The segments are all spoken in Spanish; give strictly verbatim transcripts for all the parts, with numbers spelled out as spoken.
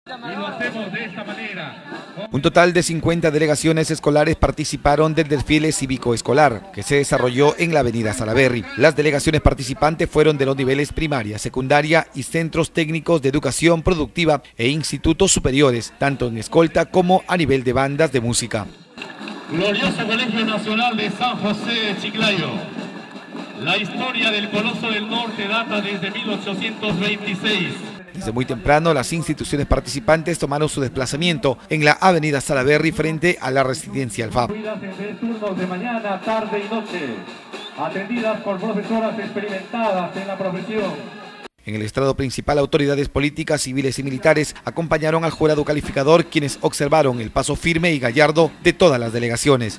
Y lo hacemos de esta manera. Un total de cincuenta delegaciones escolares participaron del desfile cívico-escolar, que se desarrolló en la avenida Salaberry. Las delegaciones participantes fueron de los niveles primaria, secundaria y centros técnicos de educación productiva e institutos superiores, tanto en escolta como a nivel de bandas de música. Glorioso Colegio Nacional de San José de Chiclayo. La historia del Coloso del Norte data desde mil ochocientos veintiséis. Desde muy temprano, las instituciones participantes tomaron su desplazamiento en la avenida Salaberry frente a la residencia Alfab. En turnos de mañana, tarde y noche, atendidas por profesoras experimentadas en la profesión. En el estrado principal, autoridades políticas, civiles y militares acompañaron al jurado calificador, quienes observaron el paso firme y gallardo de todas las delegaciones.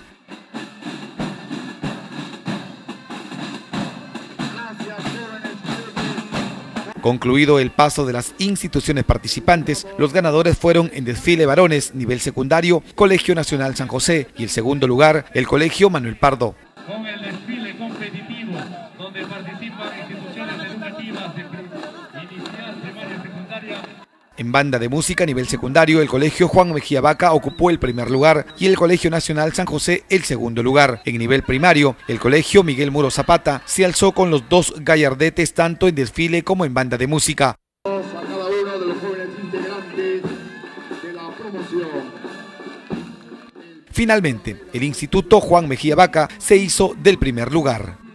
Concluido el paso de las instituciones participantes, los ganadores fueron en desfile varones, nivel secundario, Colegio Nacional San José, y el segundo lugar, el Colegio Manuel Pardo. Con el desfile competitivo, donde participan instituciones educativas de inicial, primaria y secundaria. En banda de música a nivel secundario, el Colegio Juan Mejía Vaca ocupó el primer lugar y el Colegio Nacional San José el segundo lugar. En nivel primario, el Colegio Miguel Muro Zapata se alzó con los dos gallardetes tanto en desfile como en banda de música. A cada uno de los jóvenes integrantes de la promoción. Finalmente, el Instituto Juan Mejía Vaca se hizo del primer lugar.